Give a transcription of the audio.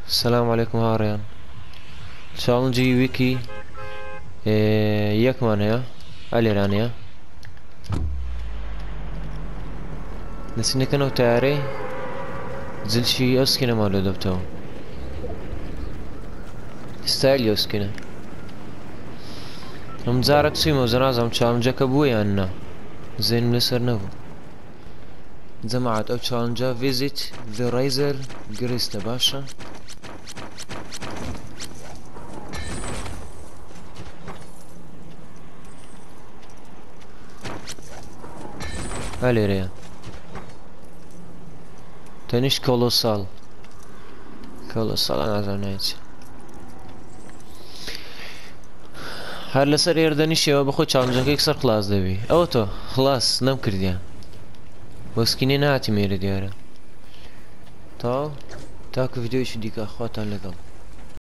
السلام عليكم هاڕێیان چالنجی ویکی یەکمان هەیە ئەلێرانەیە دەچینەکەنەوە تارەی جلشی ئەو سکینەمان لێ دەبتەوە ستایلی ئەو سکینە ئەم جارە چوویمەوە زەنازەم چالنجەکە بووە یان نا زێنم لەسەر نەبوو جەماعەت ئەو چالنجە ڤیزیت the razer Crestە باشە هەلێرەیە تەنیشت کۆلۆساڵ نازانم نایچێ هەر لەسەر ئێردەنیشەوە بەخۆی چالنجەکە یەکسەر خلاص دەبی ئەوە تۆ خلاص نەمکردیان بۆ سکینێ نهاتی مێرە دیارە تاکو ڤیدیۆیەکی دیکە خواتان لەگەڵ